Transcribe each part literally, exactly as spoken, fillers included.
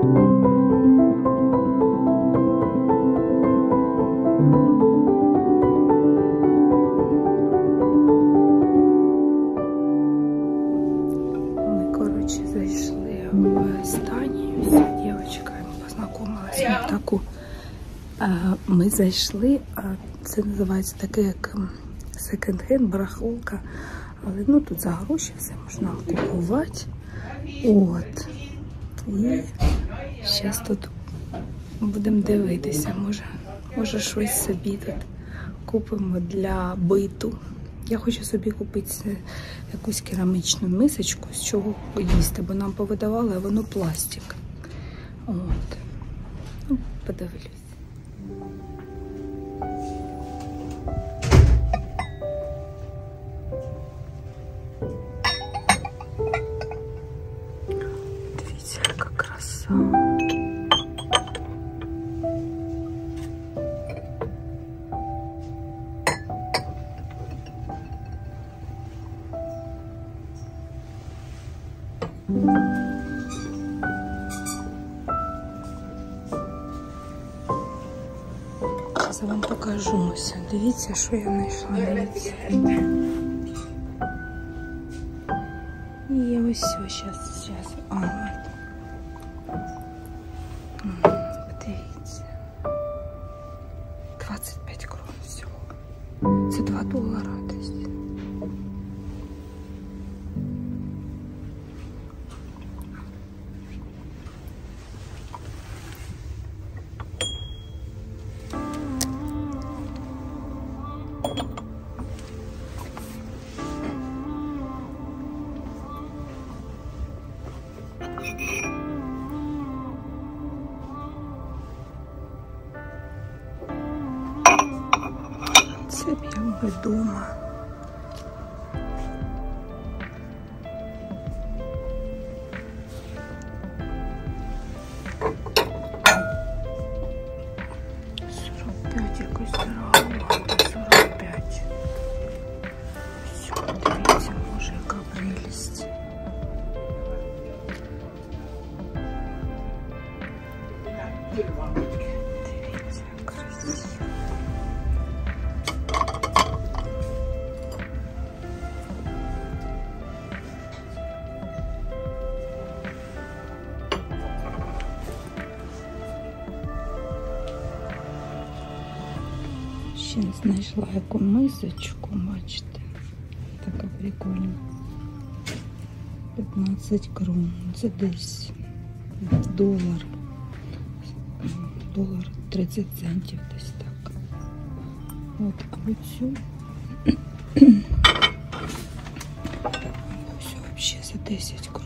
Ми зайшли, а це називається таке, як секонд-хенд, барахолка. Але ну тут за гроші все можна купувати. От. І зараз тут будемо дивитися. Може, може щось собі тут купимо для биту. Я хочу собі купити якусь керамічну мисочку, з чого їсти, бо нам повидавали, а воно пластик. От. Ну, подивлюсь. Дивіться, яка краса. Зараз вам покажу. Дивіться, що я знайшла. Дивіться. І ось все, зараз, зараз. А, подивіться. двадцять п'ять крон всього. Це два долара десь. Це б якби вдома. сорок п'ять якось дорого, сорок п'ять. Все, дивіться, може, яка прелість. Дивіться, як красиво. Ще не знайшла яку мисочку, бачите, така прикольна. п'ятнадцять крон, це десь долар, долар тридцять центів, десь так. От, а оцю, все взагалі за десять крон.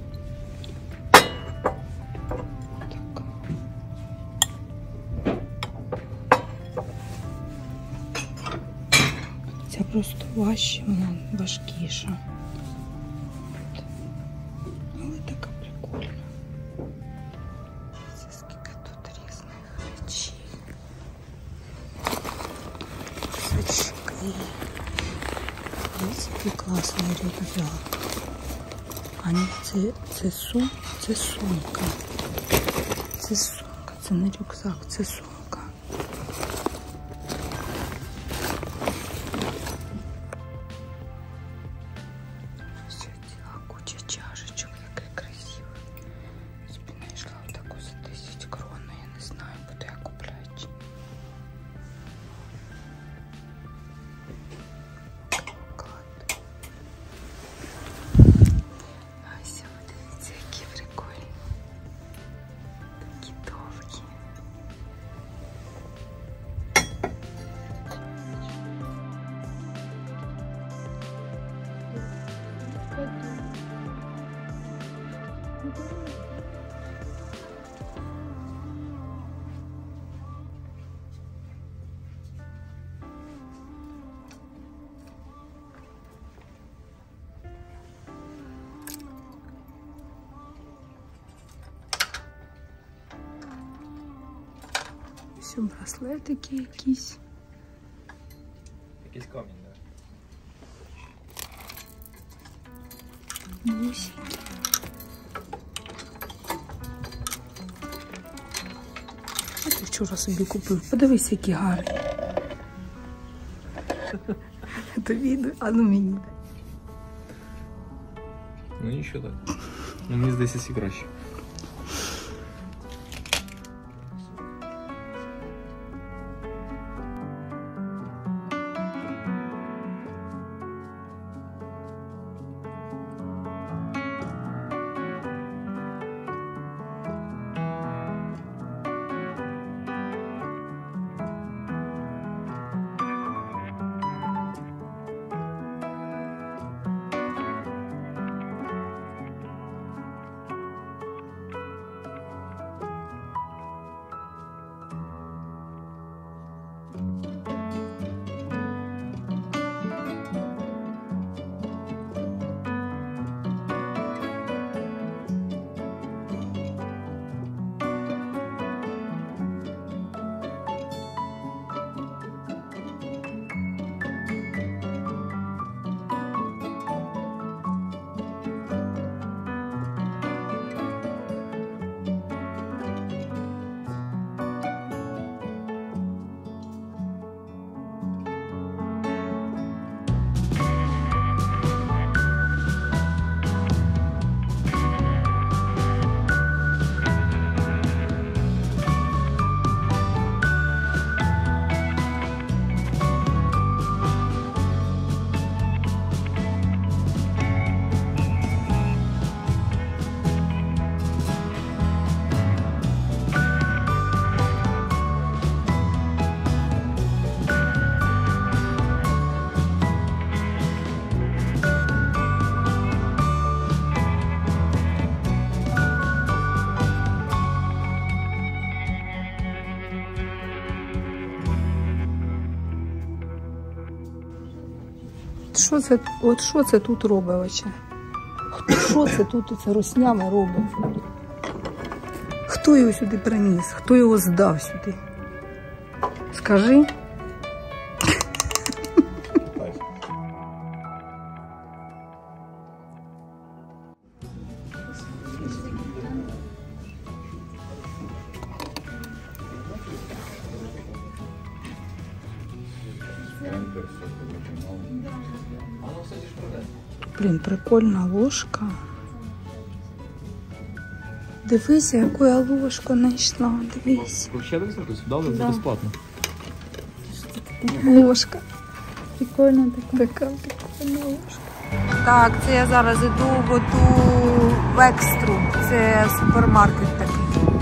Ця просто важче, вона важкіша. От. Але така прикольна. Це скільки тут різних речей. Сачки. Ось який класний рюкзак. А ні, це, це, сум, це сумка. Це сумка, це не рюкзак, це сумка. Ось браслетики якісь. Якийсь камінь, так? Бусики. вчора собі купив. Подивись, які гарні. Тобі, а ну мені. Ну нічого так. Ну, мені здається, всі краще. Що це, от що це тут робить вообще? Що це тут оце руснями робить? Хто його сюди приніс? Хто його здав сюди? Скажи. Блін, прикольна ложка. Дивися, яку я ложку знайшла. Дивись. Взагалі так записують? Да, це безплатно. Ложка. Прикольна така. Така прикольна ложка. Так, це я зараз іду в оту в Екстру. Це супермаркет такий.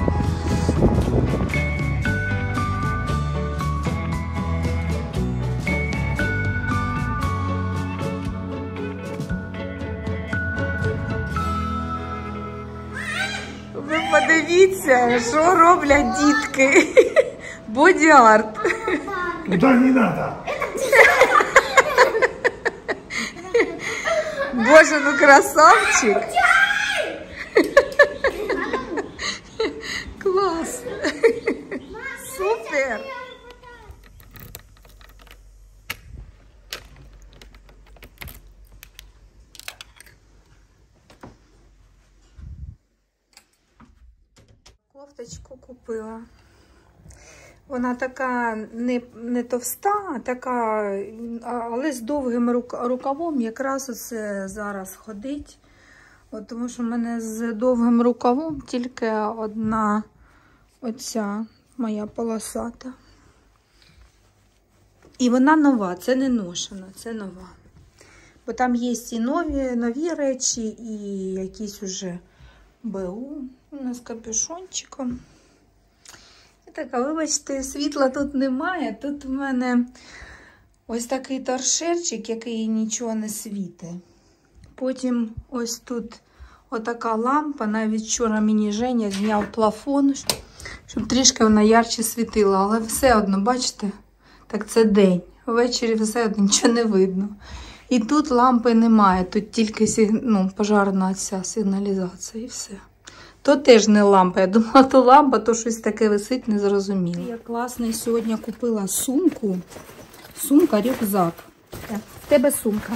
Ви подивіться, що роблять дітки. Боді-арт. Туда не надо. Боже, ну красавчик. Клас. Супер. Кофточку купила. Вона така не, не товста, а така, але з довгим рукавом якраз оце зараз ходить. От, тому що в мене з довгим рукавом тільки одна оця моя полосата. І вона нова, це не ношена, це нова. Бо там є і нові, нові речі, і якісь уже БУ з капюшончиком. Така, вибачте, світла тут немає. Тут в мене ось такий торшерчик, який нічого не світить. Потім ось тут отака лампа. Навіть вчора мені Женя зняв плафон, щоб трішки вона ярче світила. Але все одно, бачите, так це день. Ввечері все одно нічого не видно. І тут лампи немає, тут тільки ну, пожарна ця сигналізація і все. То теж не лампа. Я думала, то лампа, то щось таке висить, незрозуміло. Я класний сьогодні купила сумку. Сумка, рюкзак. В тебе сумка.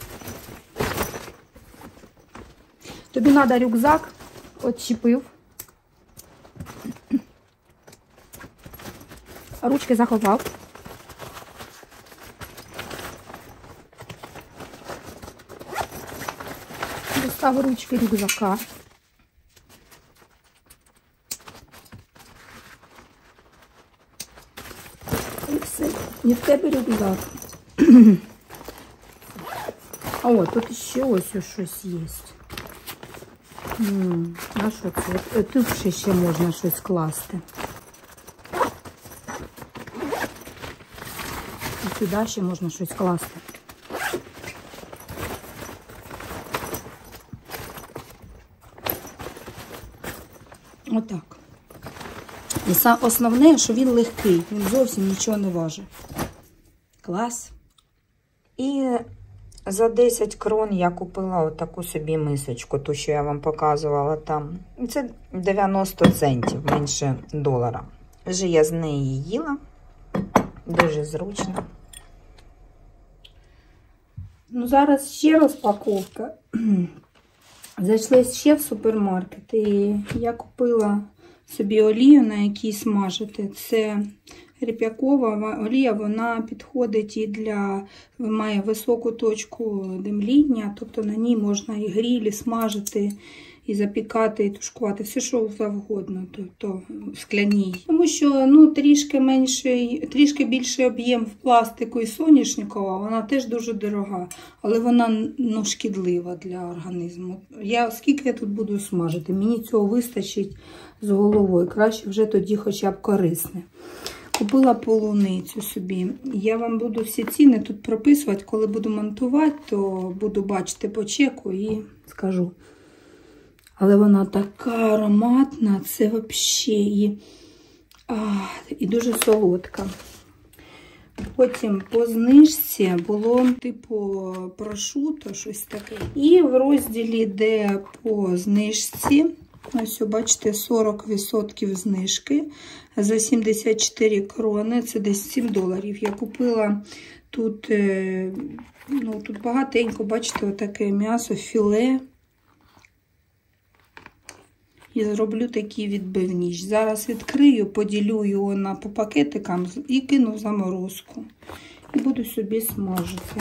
Тобі треба рюкзак, отчепив. Ручки заховав. Достав ручки рюкзака. І все. І в тебе рюкзак. О, тут ще ось щось є. М, а що це? Тут ще, ще можна щось класти. І сюди ще можна щось класти. Отак. І основне, що він легкий, він зовсім нічого не важить. Клас. І за десять крон я купила отаку собі мисочку, ту, що я вам показувала там. Це дев'яносто центів, менше долара. Вже я з неї їла. Дуже зручно. Ну, зараз ще розпаковка. Зайшли ще в супермаркет і я купила собі олію, на якій смажити. Це ріп'якова олія, вона підходить і для, має високу точку димління, тобто на ній можна і грілі смажити, і запікати, і тушкувати, все що завгодно, тобто в скляній. Тому що ну, трішки менший, трішки більший об'єм в пластику і соняшникова, вона теж дуже дорога, але вона ну, шкідлива для організму. Я, скільки я тут буду смажити? Мені цього вистачить з головою, краще вже тоді хоча б корисне. Купила полуницю собі. Я вам буду всі ціни тут прописувати, коли буду монтувати, то буду бачити по чеку і скажу. Але вона така ароматна, це взагалі і, а, і дуже солодка. Потім по знижці було типу прошуто, щось таке. І в розділі, де по знижці, ось, бачите, сорок відсотків знижки за сімдесят чотири крони, це десь сім доларів. Я купила тут, ну, тут багатенько, бачите, отаке м'ясо, філе. І зроблю такі відбивні. Зараз відкрию, поділю його на, по пакетикам і кину в заморозку. І буду собі смажити.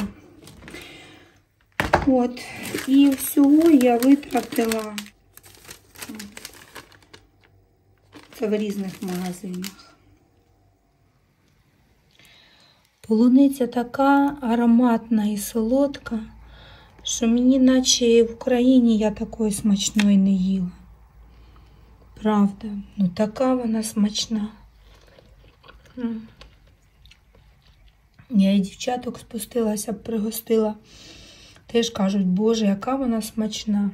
От. І всього я витратила, це в різних магазинах. Полуниця така ароматна і солодка, що мені наче в Україні я такої смачної не їла. Правда, ну така вона смачна. Я і дівчаток спустилася, пригостила. Теж кажуть, боже, яка вона смачна.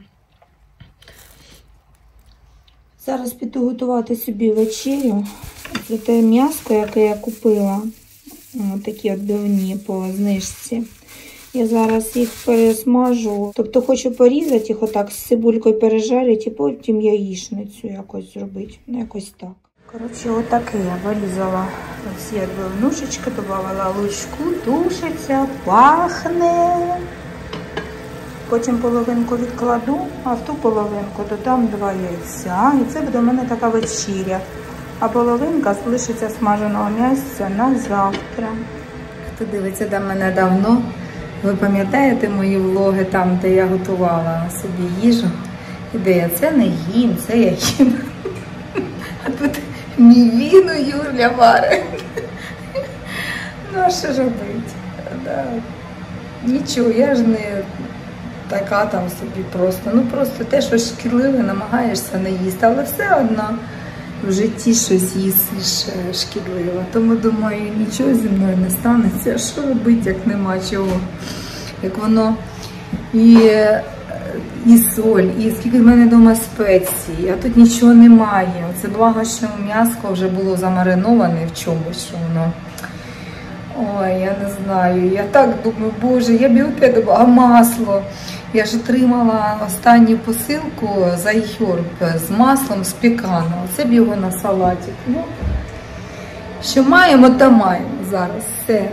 Зараз піду готувати собі вечерю. Це те м'яско, яке я купила. Такі відбивні по знижці. Я зараз їх пересмажу, тобто хочу порізати їх отак з цибулькою пережарити і потім яєчницю якось зробити, ну якось так. Коротше, отаке я вирізала всі відбивнушечки, додавала лучку, тушиться, пахне. Потім половинку відкладу, а в ту половинку додам два яйця. І це буде у мене така вечеря. А половинка залишиться смаженого м'яса на завтра. Хто дивиться до мене давно, ви пам'ятаєте мої влоги там, де я готувала собі їжу? І де я це не їм, це я їм. А тут мівіну Юрля варить. Ну, а що ж робити? Да. Нічого, я ж не така там собі просто. Ну, просто те, що шкідливе, намагаєшся не їсти. Але все одно в житті щось їсиш шкідливо. Тому, думаю, нічого зі мною не станеться. Що робити, як нема чого? Як воно і, і соль, і скільки в мене вдома спецій, а тут нічого немає. Це благо, що м'яско вже було замариноване в чомусь, що воно... Ой, я не знаю, я так думаю, боже, я білки добавила, масло. Я ж отримала останню посилку з айхерб з маслом з пекану. Оце б його на салаті. Ну, що маємо, то маємо зараз. Все.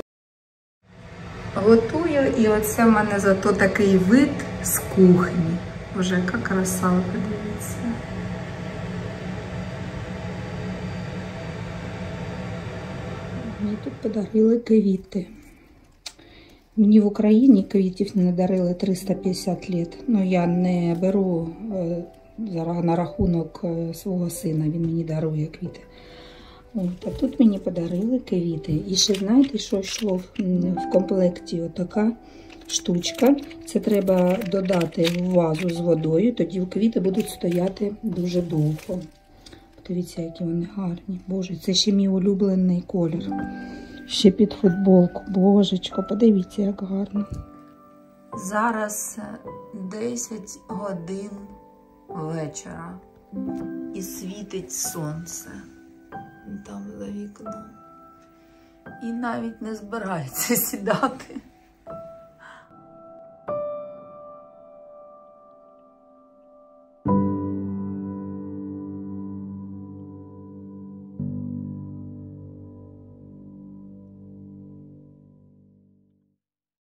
Готую, і оце в мене зато такий вид з кухні. Боже, яка краса, подивіться. Мені тут подарили квіти. Мені в Україні квітів не дарили триста п'ятдесят років. Ну, я не беру е, на рахунок е, свого сина, він мені дарує квіти. От, а тут мені подарили квіти. І ще знаєте, що йшло в, в комплекті? Отака штучка. Це треба додати в вазу з водою, тоді квіти будуть стояти дуже довго. Дивіться, які вони гарні. Боже, це ще мій улюблений колір. Ще під футболку. Божечко, подивіться, як гарно. Зараз десять годин вечора. І світить сонце. Там за вікном. І навіть не збирається сідати.